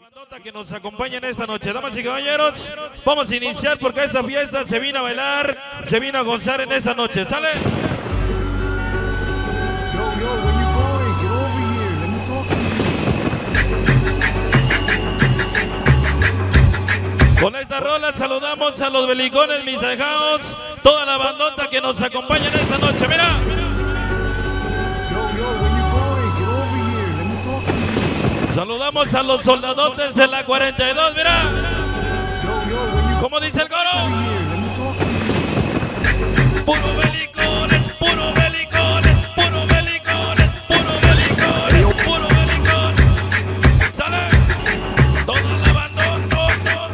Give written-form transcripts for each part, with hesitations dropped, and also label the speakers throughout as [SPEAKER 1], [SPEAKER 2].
[SPEAKER 1] bandota que nos acompaña en esta noche. Damas y caballeros, vamos a iniciar porque esta fiesta se vino a bailar, se vino a gozar en esta noche. ¿Sale? Con esta rola saludamos a los belicones, mis ahijados, toda la bandota que nos acompaña en esta noche. Mira. Saludamos a los soldadotes de la 42, mira. ¿Cómo dice el coro? Puro belicones, puro belicones, puro belicones, puro belicones, puro belicones. ¿Sale? Toda la bandota.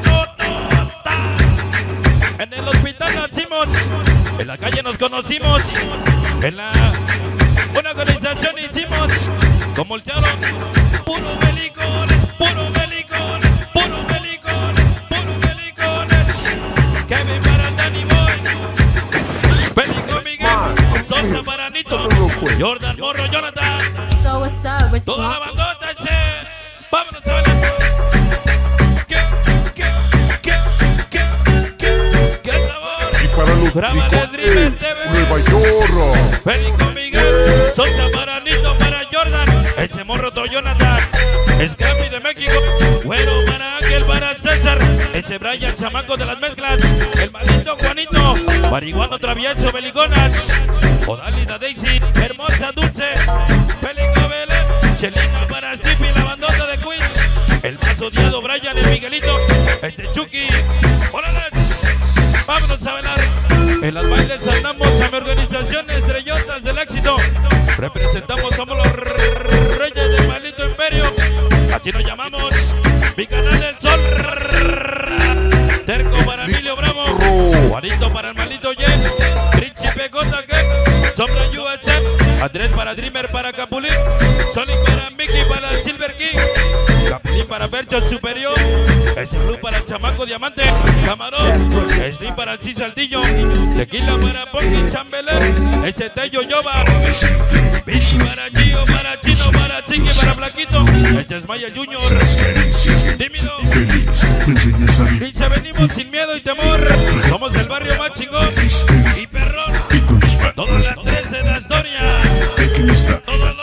[SPEAKER 1] En el hospital nacimos, en la calle nos conocimos, en una organización hicimos, como el teatro. Puro belicones, puro belicones, puro belicones, puro belicones. Kevin para Danny Boy, Belico Miguel, Sosa para Nito, Jordan Morro, Jonathan. Toda la bandota, che. Vámonos a bailar. ¿Qué sabor?
[SPEAKER 2] Y para los
[SPEAKER 1] Nueva
[SPEAKER 2] York.
[SPEAKER 1] Belico Miguel, Sosa para Nito, para Jordan. Ese morro Jonathan, Scrappy de México, Güero para Ángel, para César, ese Brian, chamaco de las mezclas, el malito Juanito, marihuano travieso, beliconas, Odalida Daisy, hermosa dulce, Belico Belén, Chelina para Stippy, la bandota de Queens, el más odiado Brian, el Miguelito, este Chucky, órale, vámonos a bailar. En las bailes andamos a mi organización Estrellotas del Éxito. Representamos, somos los reyes del maldito imperio. Así nos llamamos. Mi canal El Sol. Terco para Emilio Bravo. Juanito para el maldito Jen. Príncipe JG. Sombra USA. Andrés para Dreamer, para Capulín. Sonic para Mickey, para el Silver King. Capulín para Bercho Superior. Ese Blue para el Chamaco Diamante. Camarón. Slim para el Cisaltillo. Tequila para Ponky Chambelén. Ese Tello Yoba. Bichi para Gio, para Chino, para Chiqui, para Blanquito. Ese es Maya Junior. Tímido. Dice venimos sin miedo y temor. Somos el barrio más chingón y perrón. Todas las 13 de la historia. Todos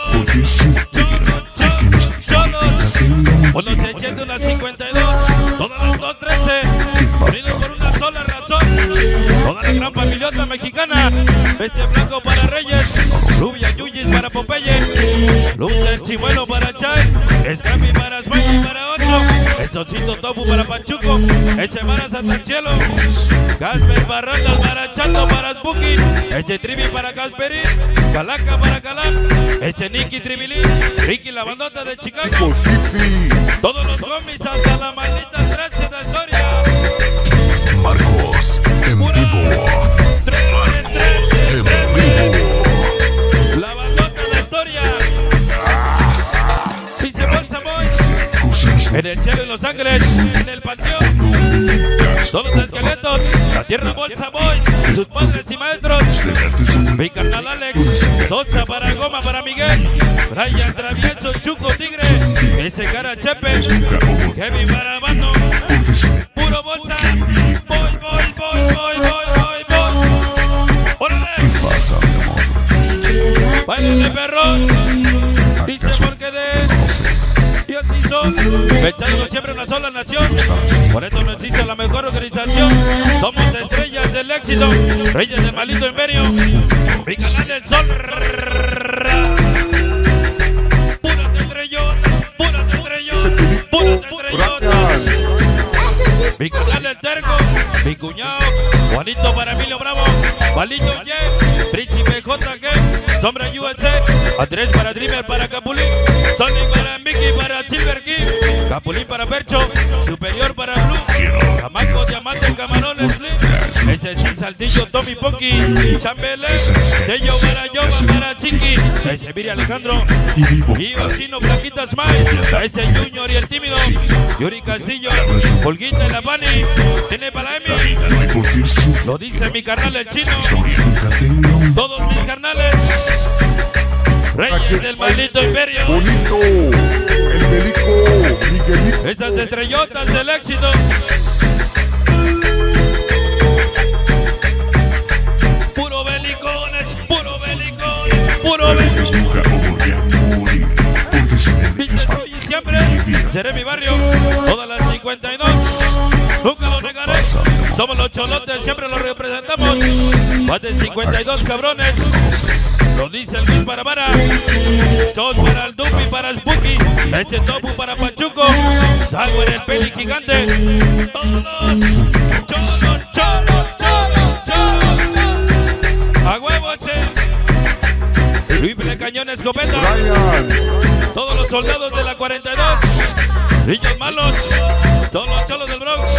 [SPEAKER 1] los cholos. Unos 300, unas 52. Todas las 213. Unidos por una sola razón. Toda la gran familiota mexicana. Este blanco para Reyes. Rubia Yuyis para Popeyes. Luther Chimuelo para Chay. Scrappy para Smiley para 8. El Socito Tofu para Pachuco. Ese para Santancielo. Casper Barrandas para Chato para Spooky. Ese Trivi para Casperín. Calaca para Calán. Ese Nicky Tribilín. Ricky la bandota de Chicago. Todos los gomis hasta la maldita 13 de la historia.
[SPEAKER 2] Marcos en vivo.
[SPEAKER 1] 13 en vivo. La bandota de la historia. Dice Bolsa Boys. En el cielo en Los Ángeles. En el panteón. Todos los esqueletos. La tierra Bolsa Boys. Sus padres y maestros. Mi carnal Alex. Sosa para Goma para Miguel. Brian Travieso, Chuco Tigre. Ese cara Chepe. Kevin para Bando. Puro Bolsa. Báilale perrón. Dice porque de Dios hizo. Pensando siempre una sola nación. Por eso no existe la mejor organización. Somos estrellas del éxito. Reyes del maldito imperio. Mi canal El Sol. Puras estrellotas. Puras estrellotas. Puras estrellotas. Mi canal El Terco. Mi cuñado Juanito para Emilio Bravo. Palito Yen. Príncipe JG. Sombra USA. Andrés para Dreamer, para Capulín. Sonic para Mickey, para Silver King. Capulín para Percho. Superior para Blue. Chamaco Diamante, Camarón Slim. Ese es Saltillo, Tommy Ponky. Chambelén. Tello para Yoba, para Chiqui. Ese Miri Alejandro. Guido Chino, Plaquita Smile. Ese Junior y el tímido. Yuri Castillo. Holguita y la Pani. Tiene para Emi. Lo dice mi carnal el chino. Todos mis carnales. Reyes del maldito imperio.
[SPEAKER 2] Bonito, el Belico, Miguelito.
[SPEAKER 1] Estas estrellotas del éxito. Puro belicones, puro belicones, puro belicones.
[SPEAKER 3] Nunca volverán a morir, porque si me dejas
[SPEAKER 1] Hoy y siempre seré mi barrio. Todas las 52. Nunca lo negaré. Somos los cholotes, siempre los representamos. Más de 52 cabrones. Lo dice el Luis para Chos para el Dupi, para Spooky. Ese Topu para Pachuco. Salgo en el peli gigante. Todos cholos, cholos, cholos, cholos. A huevo ese. Rifle, cañón, escopeta. Todos los soldados de la 42. Niños malos. Todos los cholos del Bronx.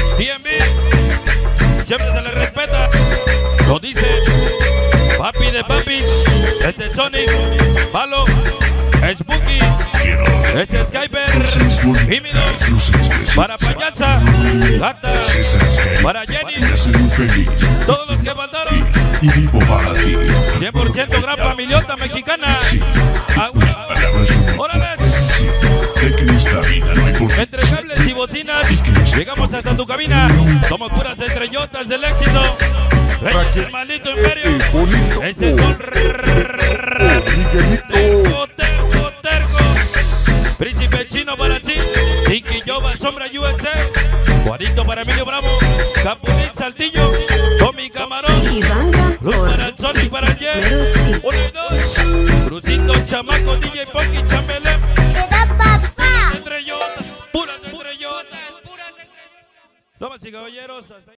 [SPEAKER 1] DMV. Siempre se les respeta. Lo dice Papi de Papis. Este es Sonic. Malo. Spooky. Este es Skyper. Hímido. Para Payacha. Gata. Para Jenny. Todos los que faltaron.
[SPEAKER 3] Y vivo para ti.
[SPEAKER 1] 100% gran familiota mexicana. ¡Órale!
[SPEAKER 3] De que en esta vida no hay por qué.
[SPEAKER 1] Entre cables y bocinas, llegamos hasta tu cabina. Somos puras estrellotas del éxito. Reyes del maldito imperio. Este es un terco. Príncipe chino para ti. Tiki Yoba, Sombra USA. Juanito para Emilio Bravo. Capulit Saltillo. Tommy Camarón. Luz para el Sonic, para el Jet. 1 y 2. Brucito, Chamaco, DJ Ponky, Chambelé. Estrellotas, puras estrellotas. Damas y caballeros, hasta